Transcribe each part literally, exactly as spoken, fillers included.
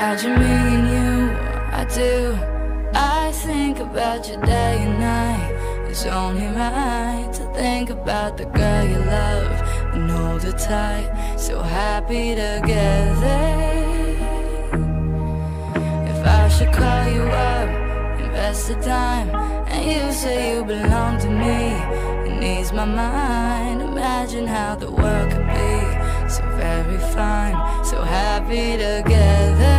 Imagine me and you, I do. I think about you day and night. It's only right to think about the girl you love and hold her tight. So happy together. If I should call you up, invest the time, and you say you belong to me, it ease my mind. Imagine how the world could be so very fine, so happy together.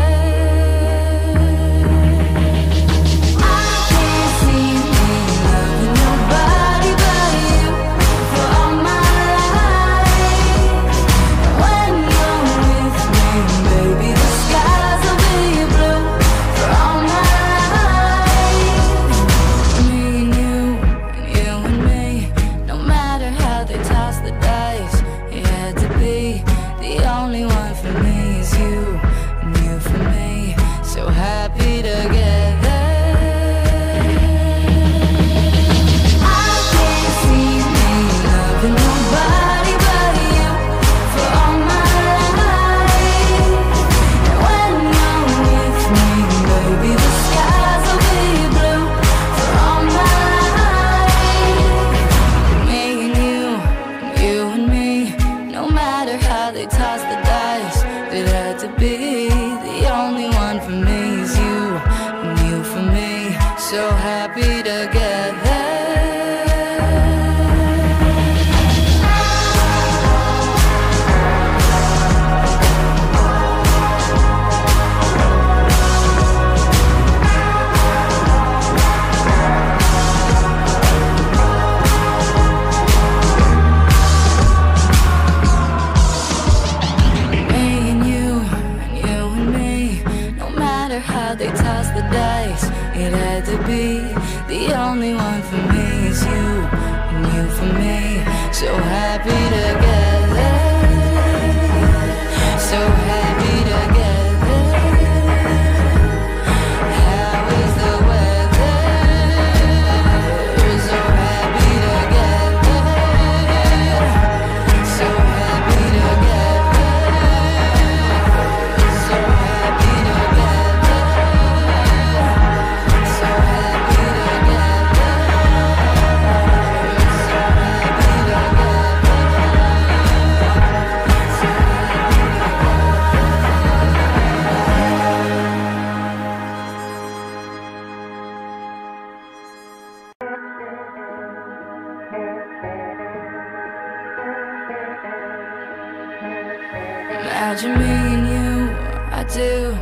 Imagine me and you, I do.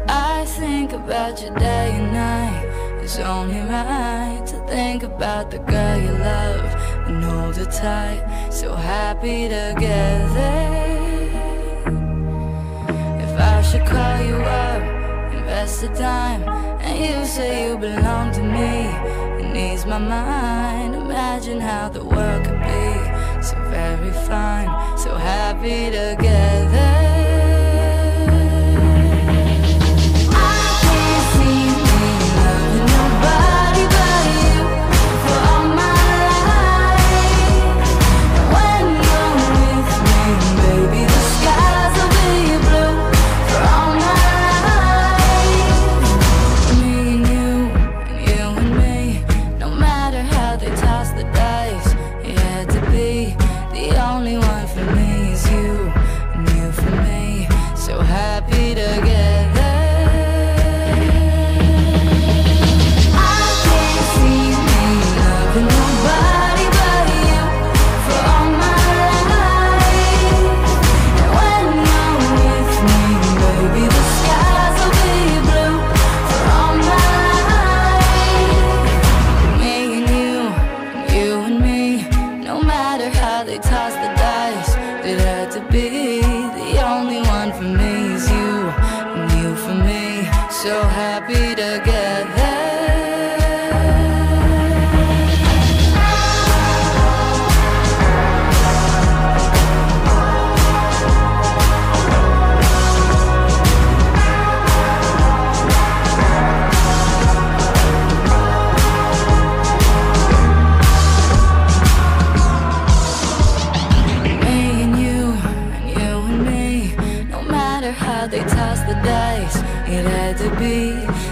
I think about you day and night. It's only right to think about the girl you love and hold her tight. So happy together. If I should call you up, invest the time, and you say you belong to me, it ease my mind. Imagine how the world could be so very fine, so happy together.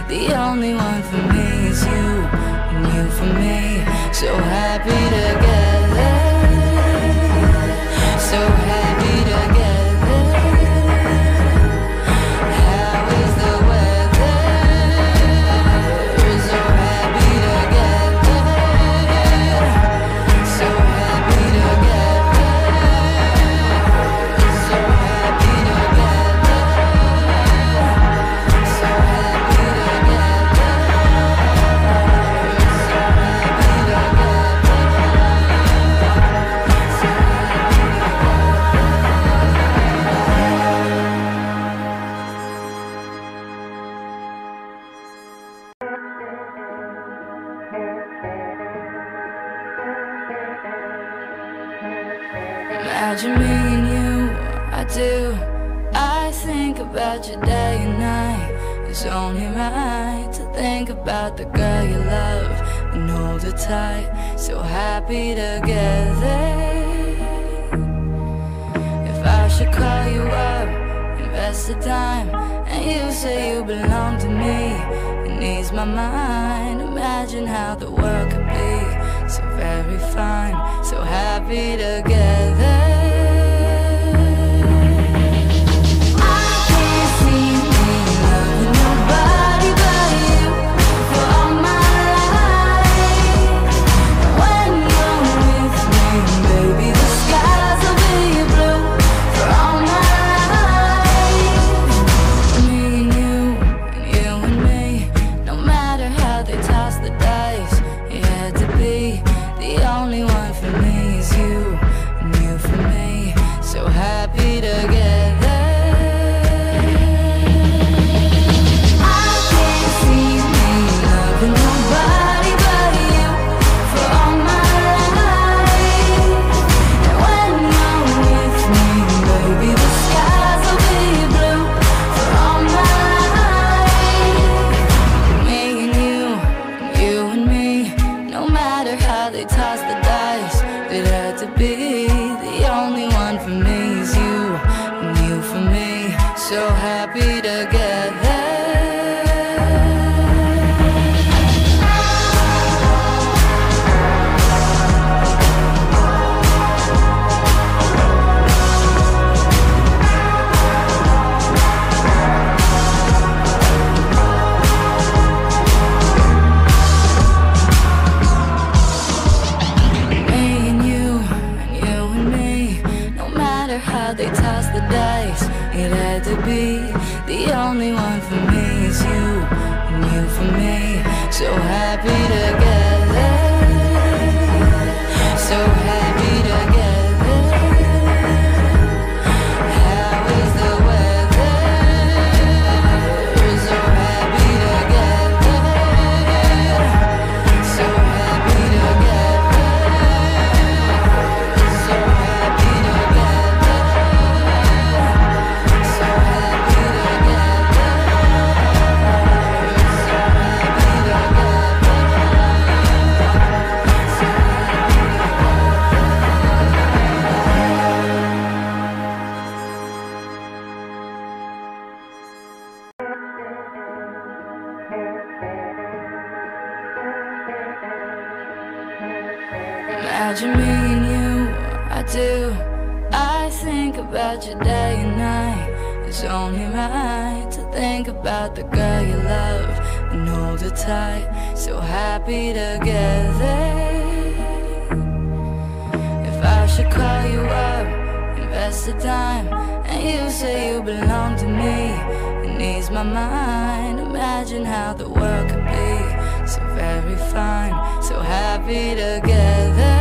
The only one for me is you, and you for me. So happy together, so happy together. How is the weather? So happy together, so happy together, so happy together, so happy together, so happy Imagine me and you, I do. I think about you day and night. It's only right to think about the girl you love and hold her tight. So happy together. If I should call you up, invest the time, and you say you belong to me, it needs my mind. Imagine how the world could be so very fine, so happy together. Imagine me and you, I do. I think about you day and night. It's only right to think about the girl you love and hold her tight. So happy together. If I should call you up, invest the time, and you say you belong to me, it needs my mind. Imagine how the world could be so very fine, so happy together.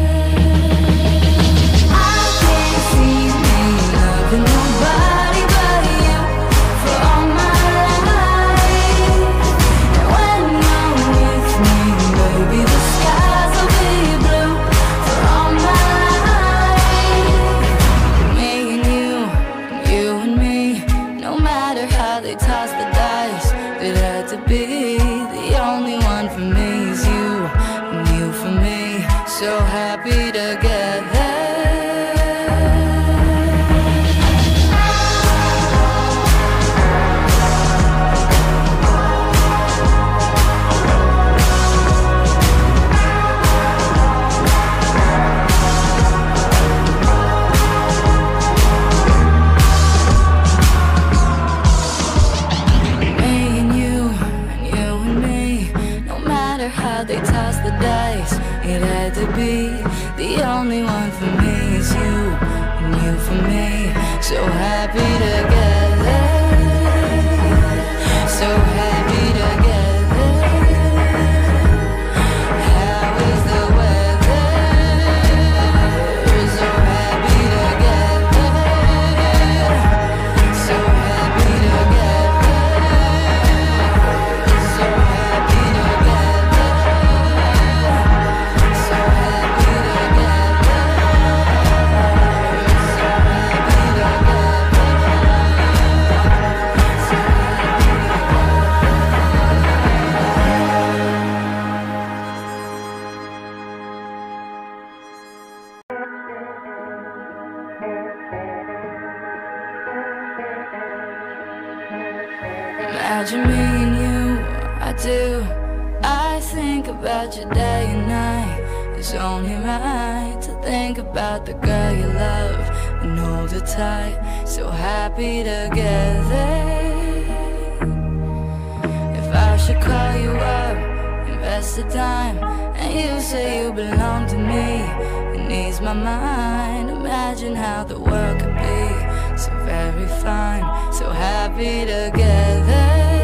Nobody but so happy together. They toss the dice, it had to be. The only one for me is you, and you for me. So happy together, so happy together. How is the weather? So happy together, so happy together, so happy together. Imagine me and you, I do. I think about you day and night. It's only right to think about the girl you love and hold her tight. So happy together. If I should call you up, invest the time, and you say you belong to me, it needs my mind. Imagine how the world could be so very fine, so happy together.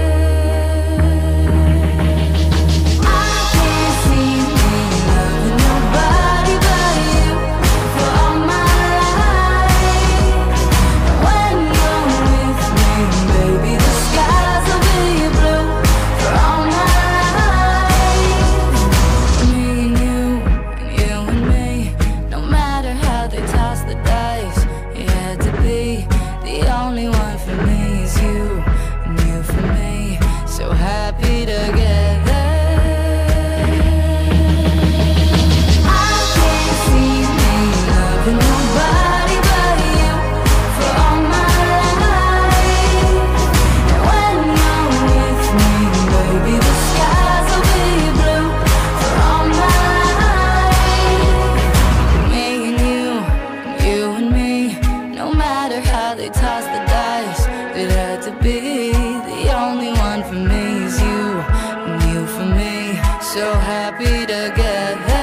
So happy together.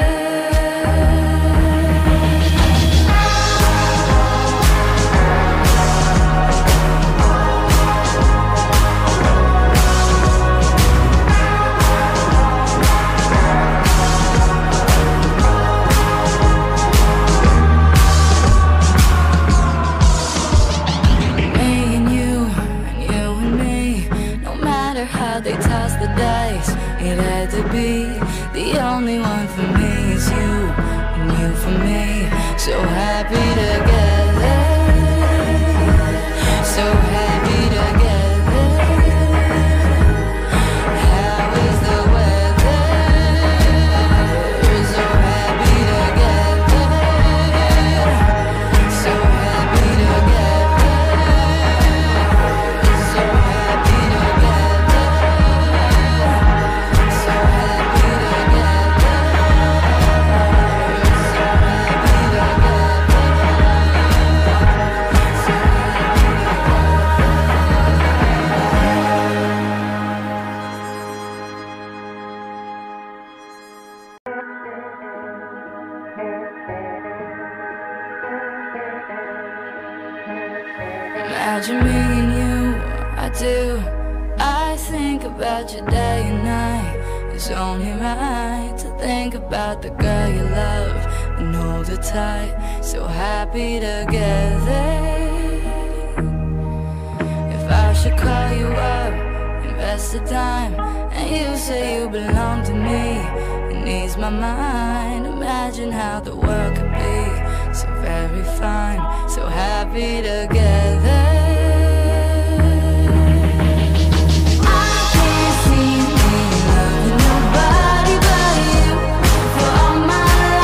They toss the dice, it had to be. The only one for me is you, and you for me. So happy together, so happy together. How is the weather? So happy together, so happy together, so happy together. Imagine me and you, I do. I think about you day and night. It's only right to think about the girl you love and hold her tight. So happy together. If I should call you up, invest the time, and you say you belong to me, it needs my mind. Imagine how the world could be so very fine, so happy together. See me loving nobody but you for all my life.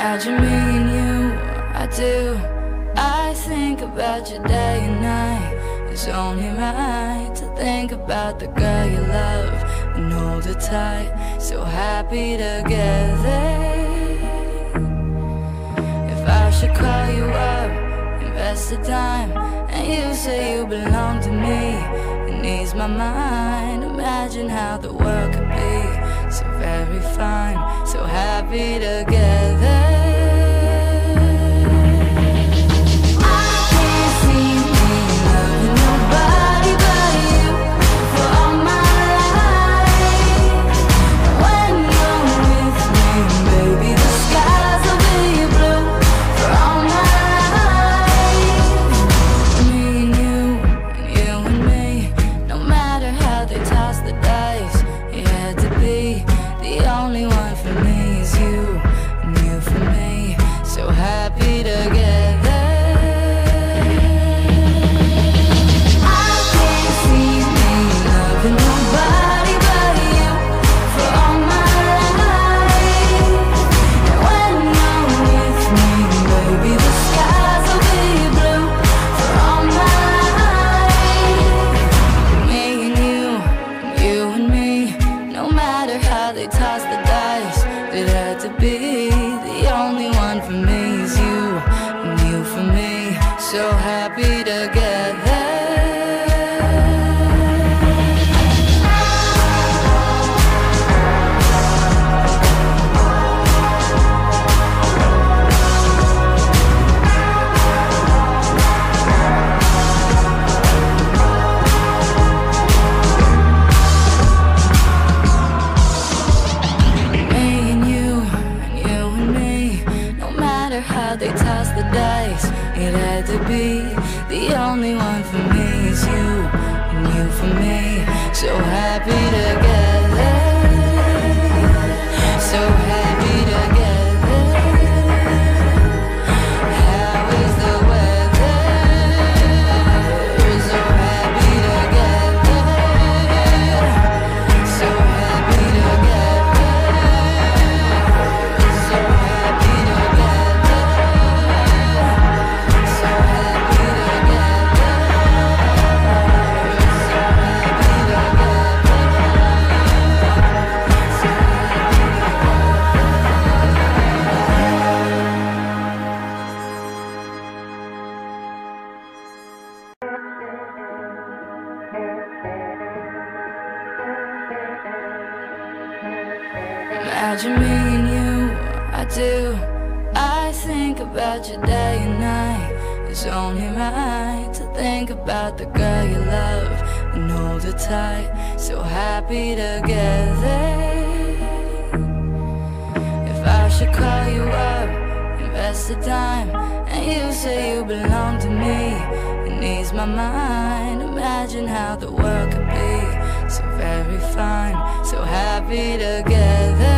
Imagine me and you, I do. I think about you day and night. It's only right to think about the girl you love and hold her tight. So happy together. If I should call you up, invest the time, and you say you belong to me, it needs my mind. Imagine how the world could be so very fine, so happy together. Imagine me and you, I do. I think about you day and night. It's only right to think about the girl you love and hold her tight. So happy together. If I should call you up, invest the time, and you say you belong to me, it needs my mind. Imagine how the world could be so very fine, so happy together.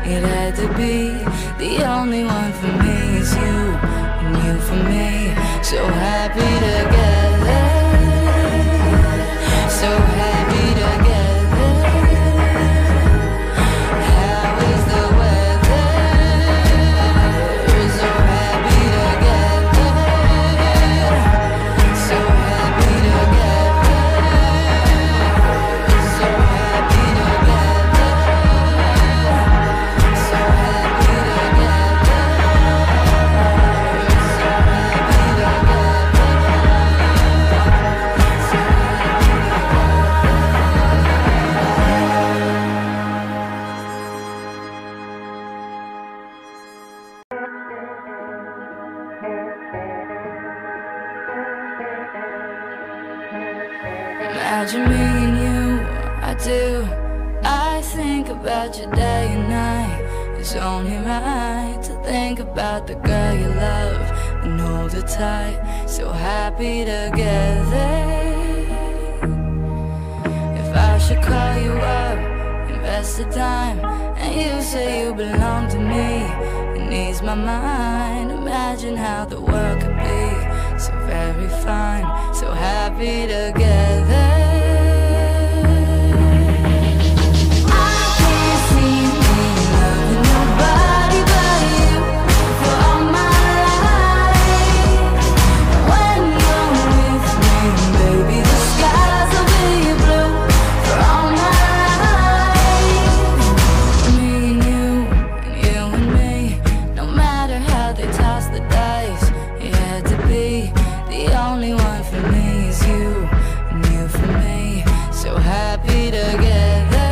It had to be. The only one for me is you, and you for me. So happy together, so happy together. How is the weather? So happy together, so happy together, so happy together, so happy together, so happy Imagine me and you, I do. I think about you day and night. It's only right to think about the girl you love and hold her tight. So happy together. If I should call you up, invest the time, and you say you belong to me, it needs my mind. Imagine how the world could be so very fine, so happy together. I can't see me loving nobody but you for all my life. When you're with me, baby, the skies will be blue for all my life. Me and you, and you and me, no matter how they toss the dice, it had to be. The only one for me is you, and you for me, so happy together.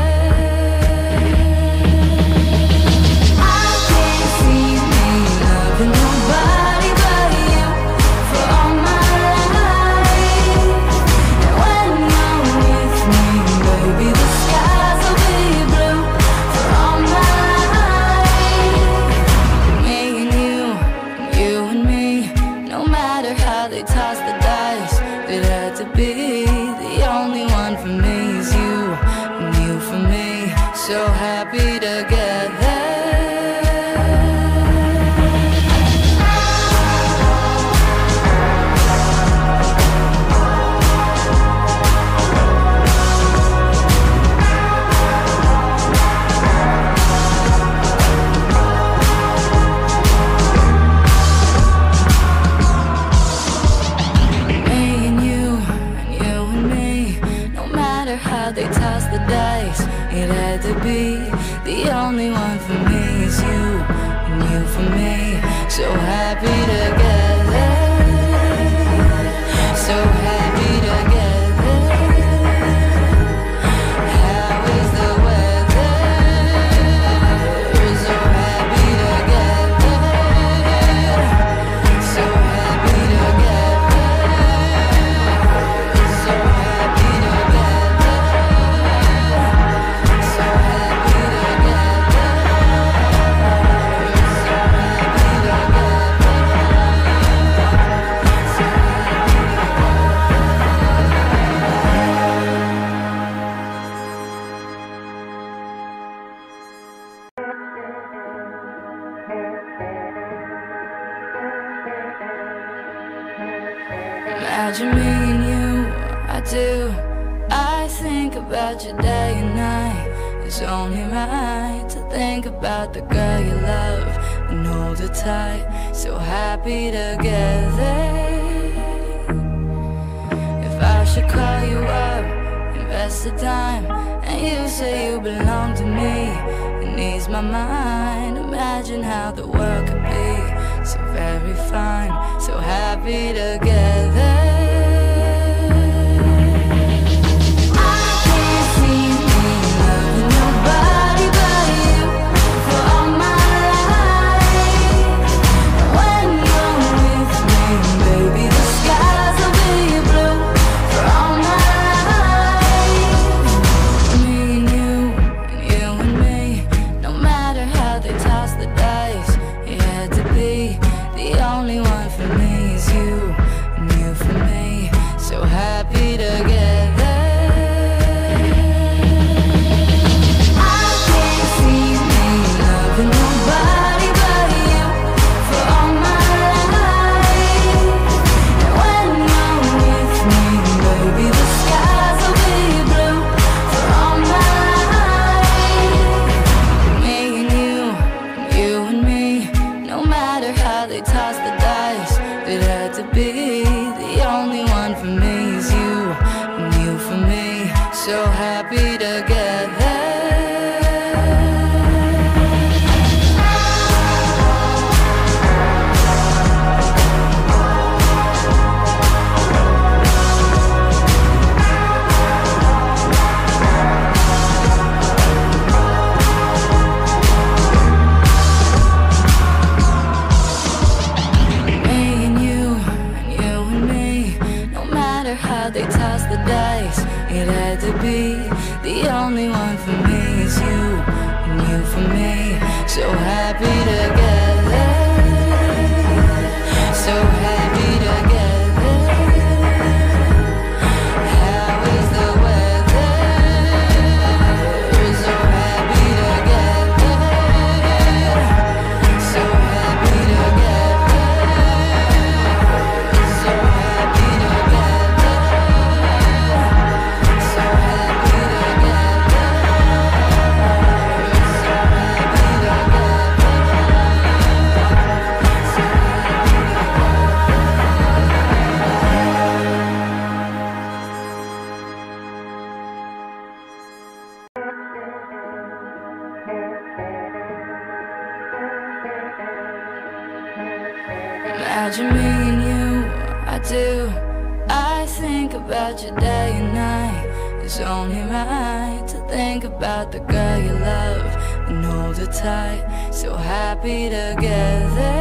I can't see me loving nobody but you for all my life. And when you're with me, baby, the skies will be blue for all my life. Me and you, and you and me, no matter how they toss the dice, it had to be. The only one for me is you, and you for me, so happy together. How they toss the dice, it had to be. The only one for me is you, and you for me, so happy together, so happy together. How is the weather? So happy together, so happy together, so happy together. Imagine me and you, I do. I think about you day and night. It's only right to think about the girl you love and hold her tight, so happy together. If I should call you up, invest the time, and you say you belong to me, it needs my mind. Imagine how the world could be so very fine, so happy together. The only one for me is you, and you for so happy together. They toss the dice, it had to be. The only one for me is you, and you for me. So happy together, so happy together. How is the weather? So happy together, so happy together, so happy together. Imagine me and you, I do. I think about you day and night. It's only right to think about the girl you love and hold her tight. So happy together.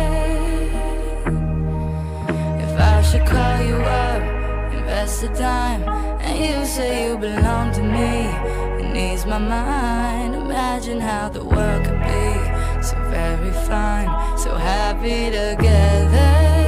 If I should call you up, invest the time, and you say you belong to me, it needs my mind. Imagine how the world could be so very fine, so happy together.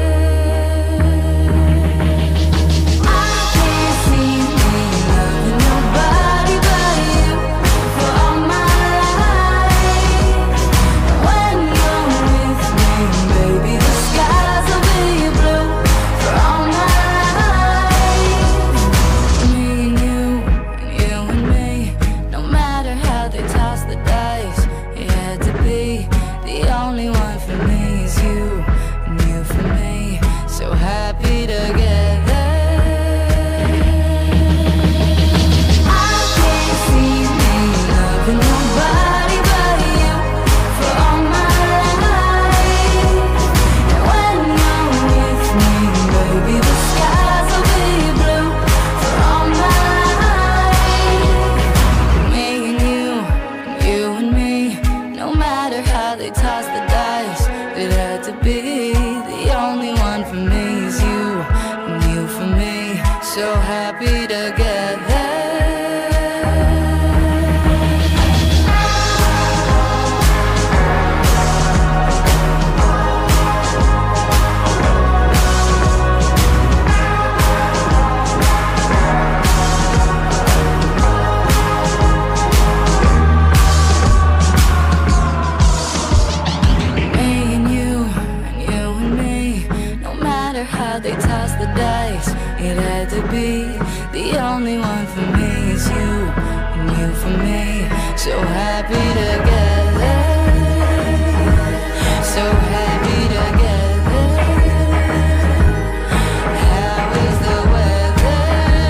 So happy together. They toss the dice, it had to be. The only one for me is you, and you for me. So happy together, so happy together. How is the weather?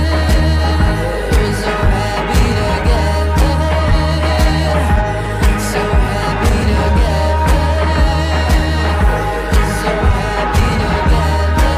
So happy together, so happy together, so happy together.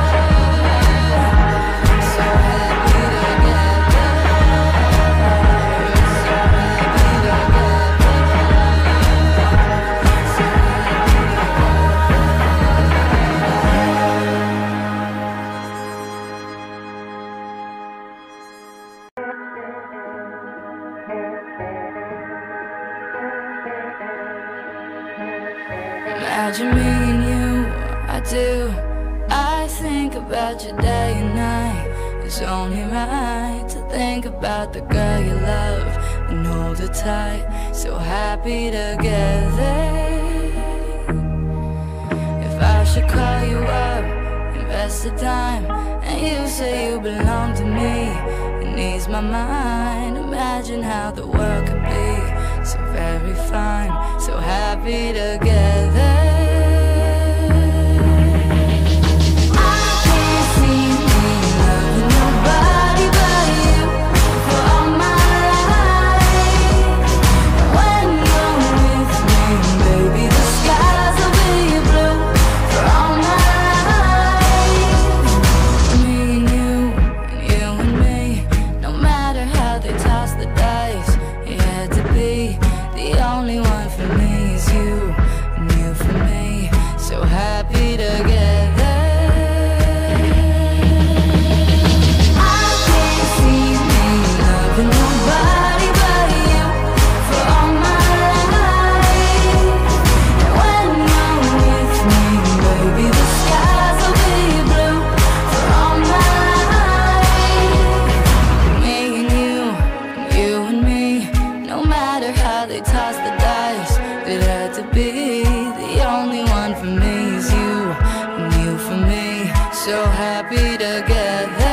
Imagine me and you, I do. I think about you day and night. It's only right to think about the girl you love and hold her tight. So happy together. If I should call you up, invest the time, and you say you belong to me, it needs my mind. Imagine how the world could be so very fine, so happy together. I can't see me loving nobody but you for all my life. be. The only one for me is you, and you for me. So happy together. I can't see me loving nobody but you for all my life. And when you're with me, baby, the skies will be blue for all my life. Me and you, and you and me, no matter how they toss the dice, it had to be. The only one for me is you, and you for me. So happy together.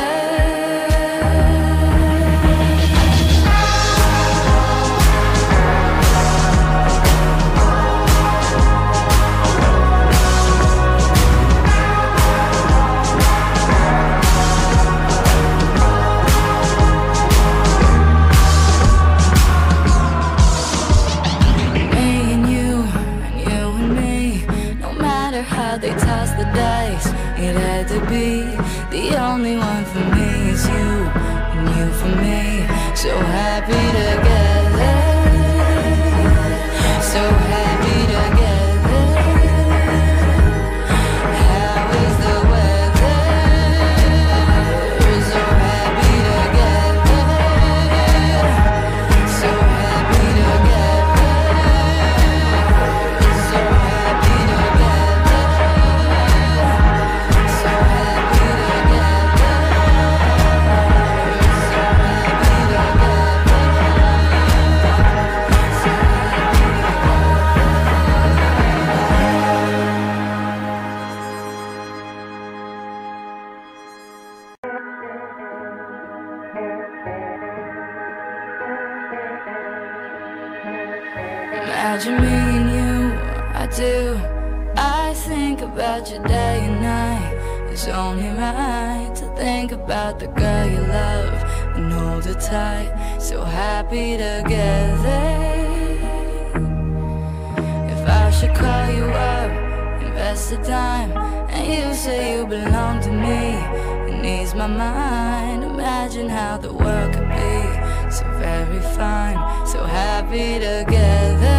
They toss the dice, it had to be. The only one for me is you, and you for me. So happy together, so happy together. How is the weather? So happy together, so happy together, so happy together. Imagine me and you, I do. I think about you day and night. It's only right to think about the girl you love and hold her tight. So happy together. If I should call you up, invest the time, and you say you belong to me, and ease my mind. Imagine how the world could be so very fine, so happy together.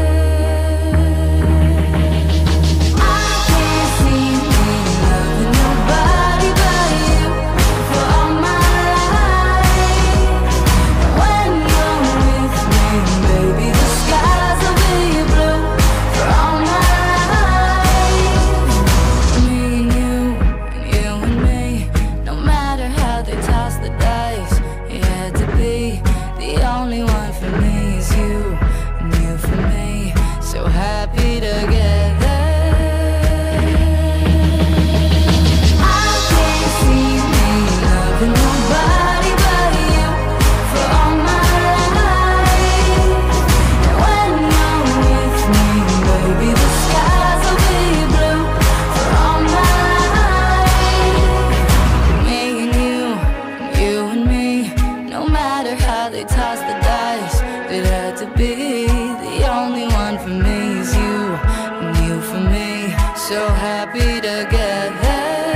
So happy together.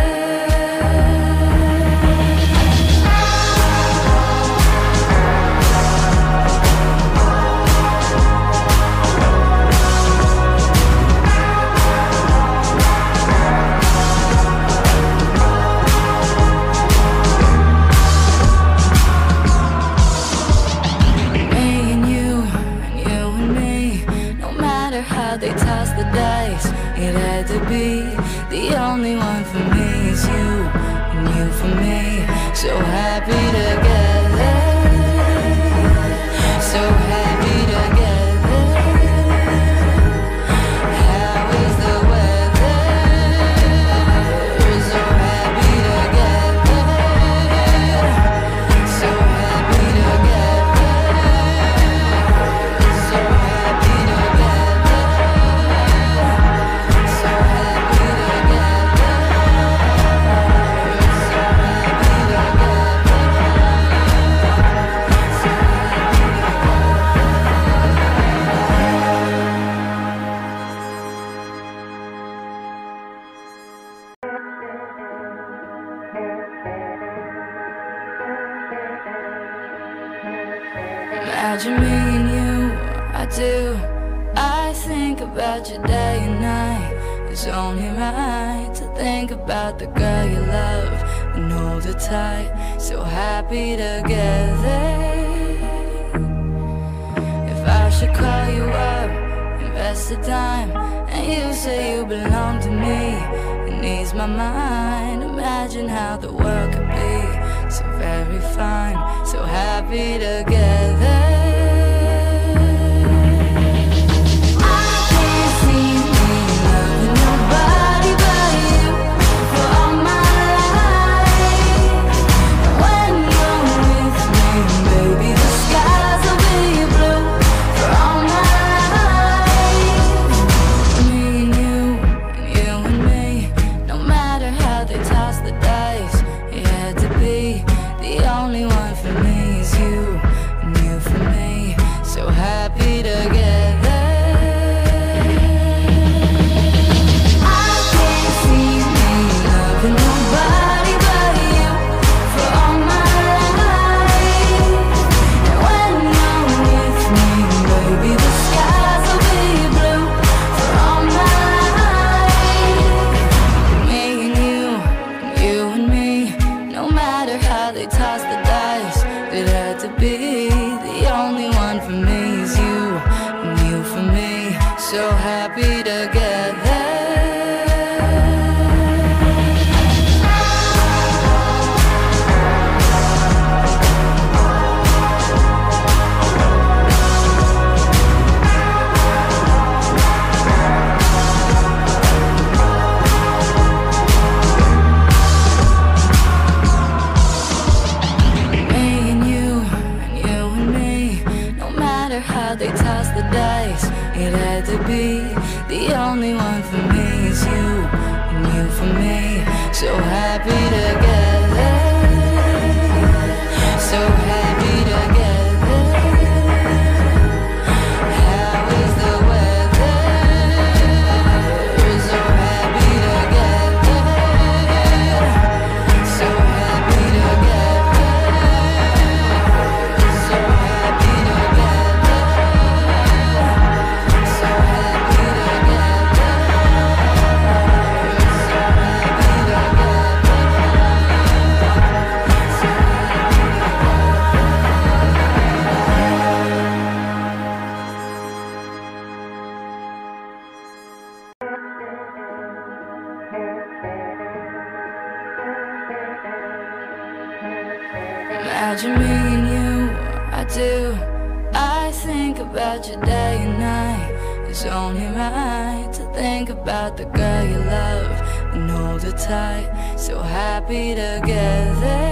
Me and you, and you and me, no matter how they toss the dice, it had to be. The only one for me is you, and you for me. So happy together, so happy together. How is the weather? So happy together, so happy together, so happy together. So happy together, so happy Imagine me and you do. I think about you day and night. It's only right to think about the girl you love and hold her tight. So happy together. If I should call you up, invest the time, and you say you belong to me, it needs my mind. Imagine how the world could be so very fine, so happy together. Imagine me and you, I do. I think about you day and night. It's only right to think about the girl you love and hold her tight, so happy together.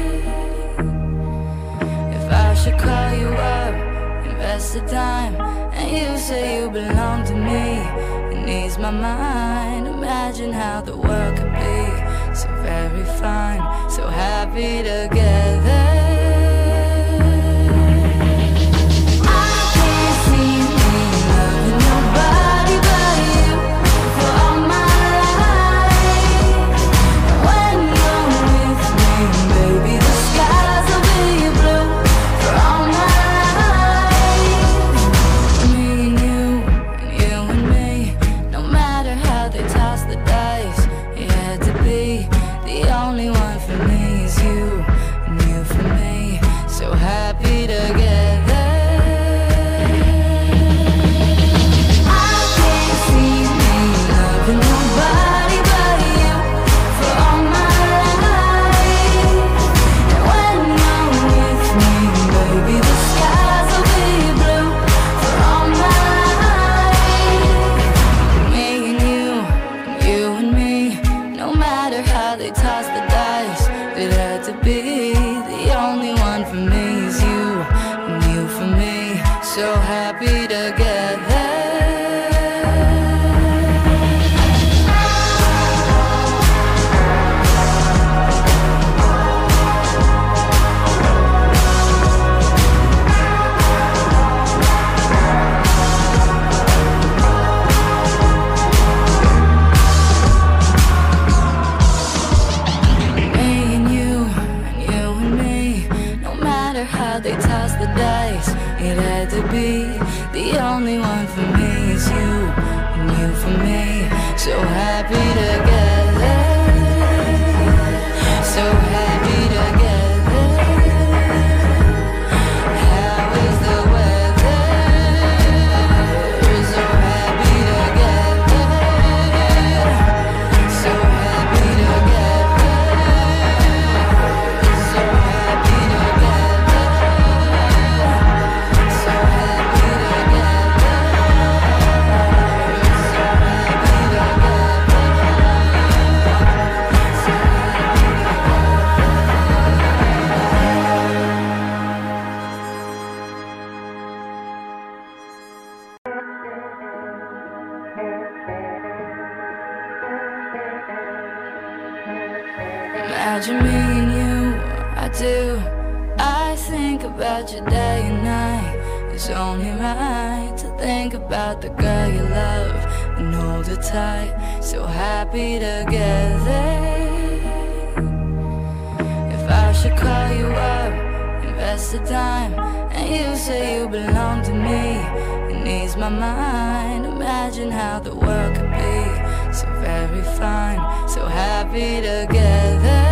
If I should call you up, invest the time, and you say you belong to me, it needs my mind. Imagine how the world could be so very fine, so happy together. They toss toss the dice, it had to be. The only one for me is you, and you for me. So happy together, so happy together. How is the weather? So happy together, so happy together, so happy together, so happy together, so happy Imagine me and you, I do. I think about you day and night. It's only right to think about the girl you love and hold her tight. So happy together. If I should call you up, invest the time, and you say you belong to me, it needs my mind. Imagine how the world could be so very fine, so happy together.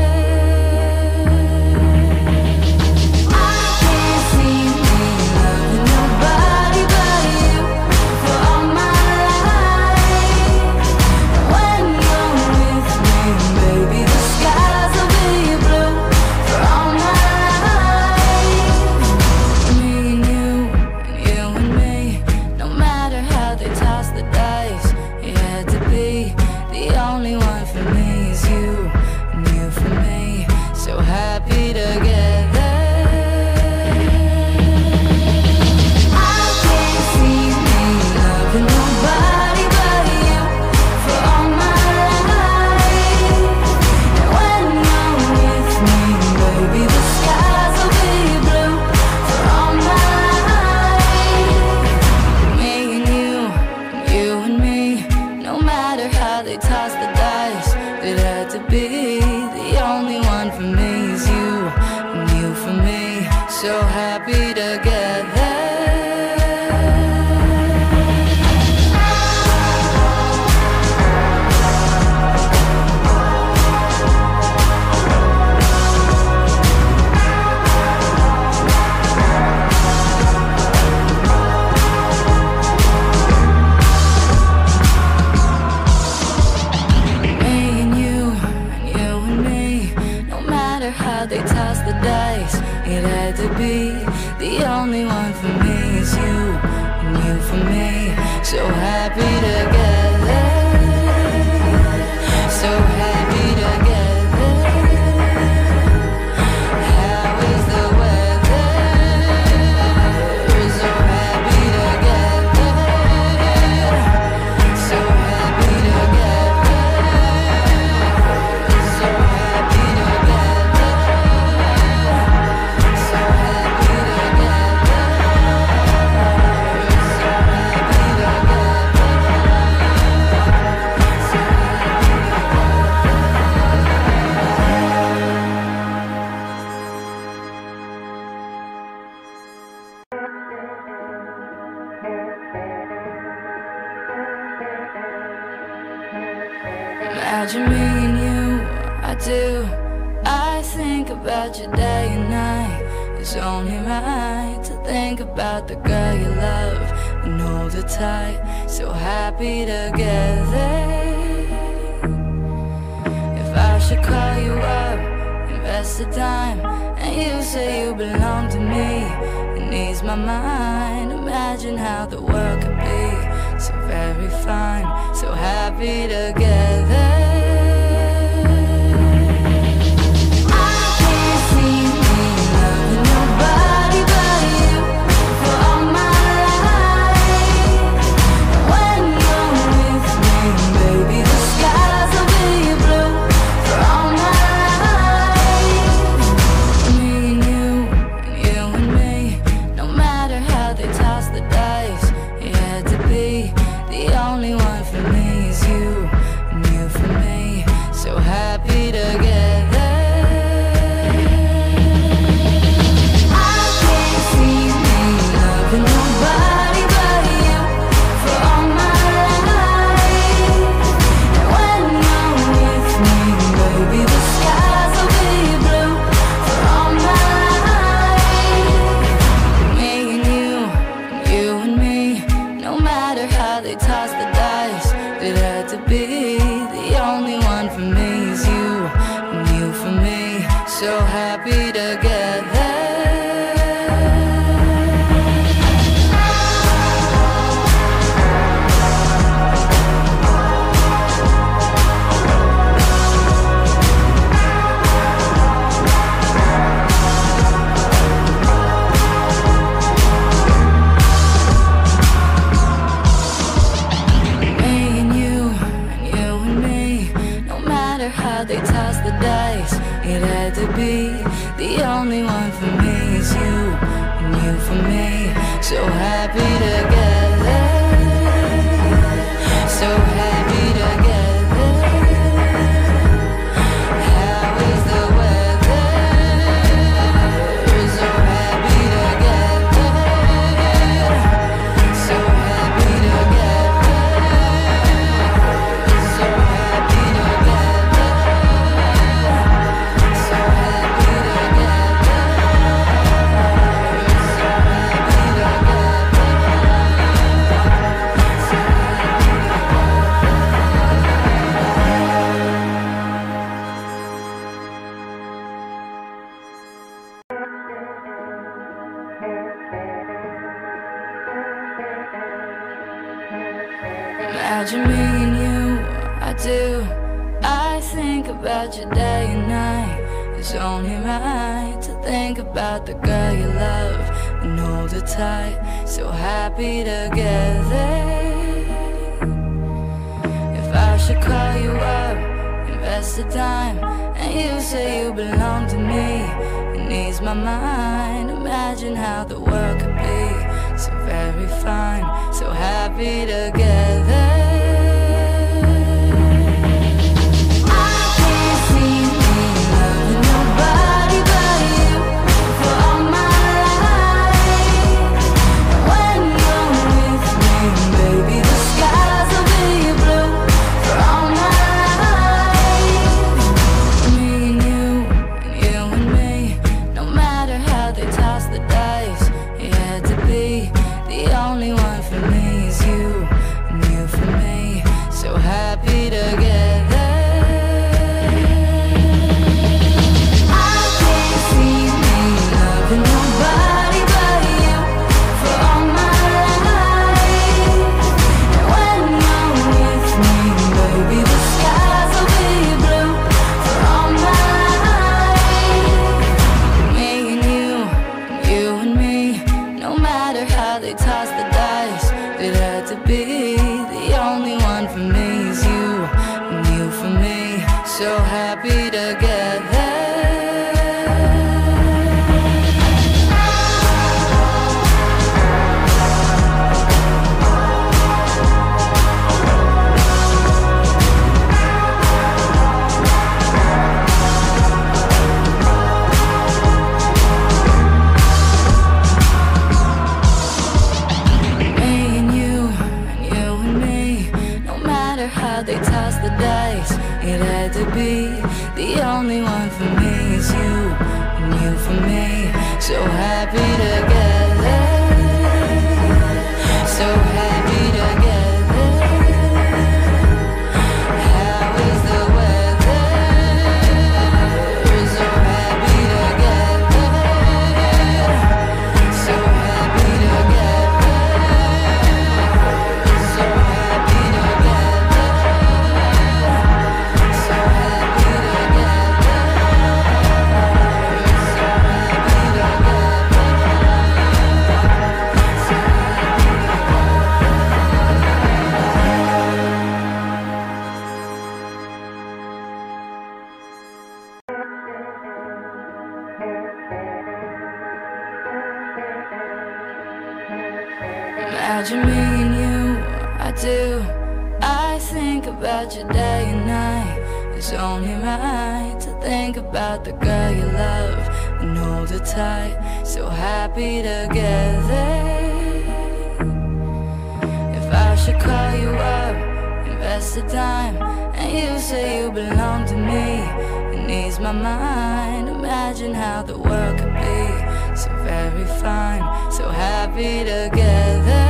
So happy together. Me and you, and you and me, no matter how they toss the dice, it had to be. The only one for me is you, and you for me. So happy together, so happy together. How is the weather? So happy together, so happy together, so happy together. Imagine me and you, I do. I think about you day and night. It's only right to think about the girl you love and hold her tight. So happy together. If I should call you up, invest the time, and you say you belong to me, it needs my mind. Imagine how the world could be so very fine, so happy together. The only one for me is you, and happy together, so happy together. How is the weather? So happy together, so happy together, so happy together, so happy together, so happy Imagine me and you, I do. I think about you day and night. It's only right to think about the girl you love and hold her tight. So happy together. If I should call you up, invest the time, and you say you belong to me, it ease my mind. Imagine how the world could be so very fine, so happy together. Imagine me and you, I do. I think about you day and night. It's only right to think about the girl you love and hold her tight. So happy together. If I should call you up, invest the time, and you say you belong to me, it ease my mind. Imagine how the world could be so very fine, so happy together.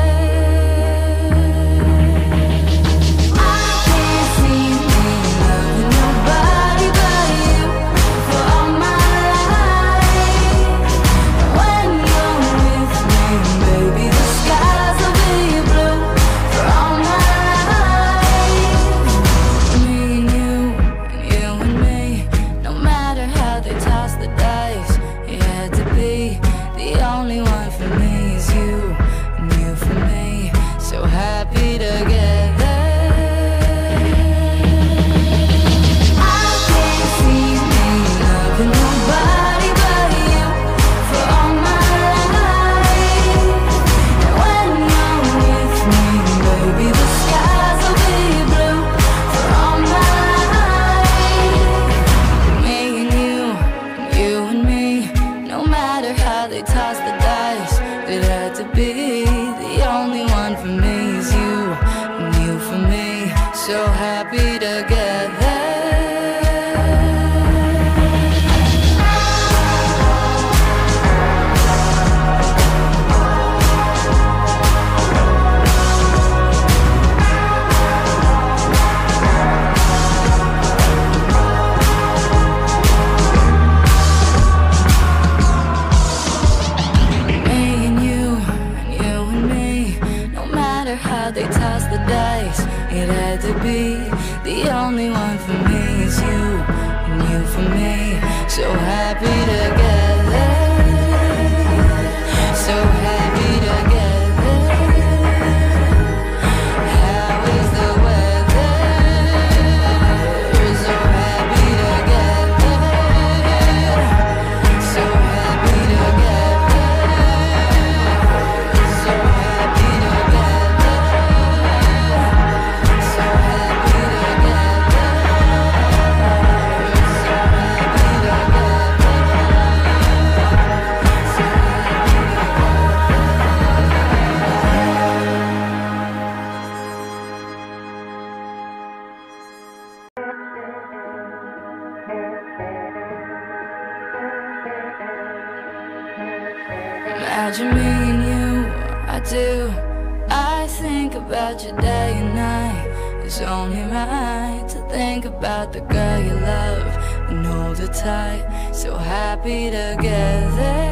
The only one for me is you, had to be. The only one for me is you, and you for me. So happy together. They toss the dice, it had to be. The only one for me is you, and you for me. So happy together, so happy together. How is the weather? So happy together, so happy together, so happy together. Imagine me and you, I do. I think about you day and night. It's only right to think about the girl you love and hold her tight. So happy together.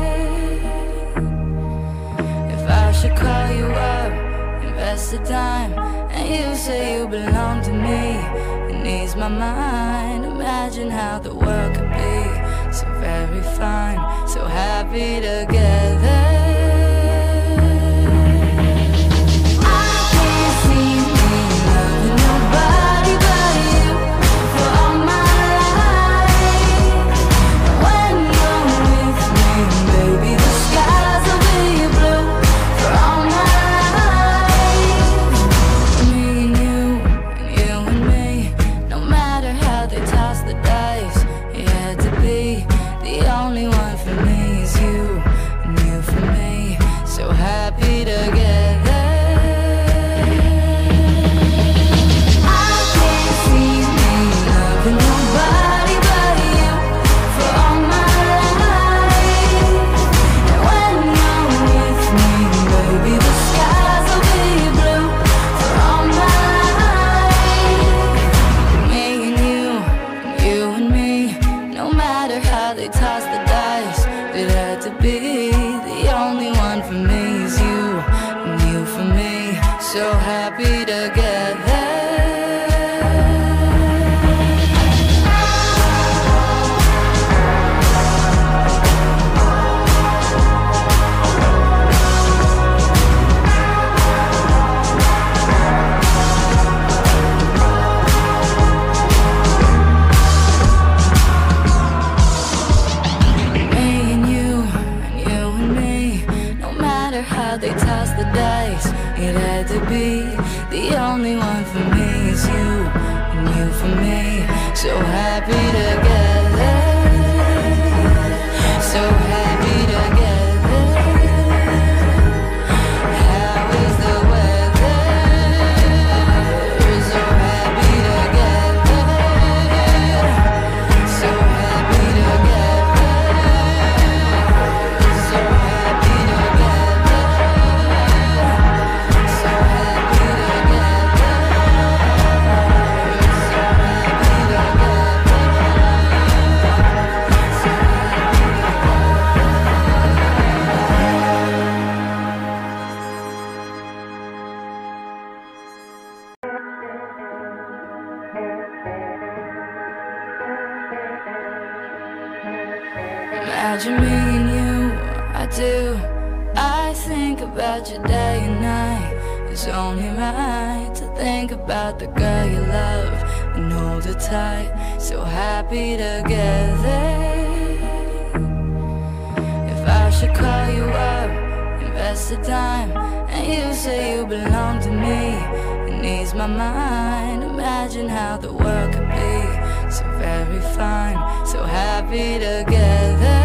If I should call you up, invest the time, and you say you belong to me, it needs my mind. Imagine how the world could be so very fine, so happy together. So happy together. Me and you, and you and me. No matter how they toss the dice, it had to be. The only one for me is you, and you for me. So happy together, so happy together. How is the weather? So happy together, so happy together, so happy together. So happy together, so happy Imagine me and you, I do. I think about you day and night. It's only right to think about the girl you love and hold her tight. So happy together. If I should call you up, invest the time, and you say you belong to me, it needs my mind. Imagine how the world could be so very fine, so happy together.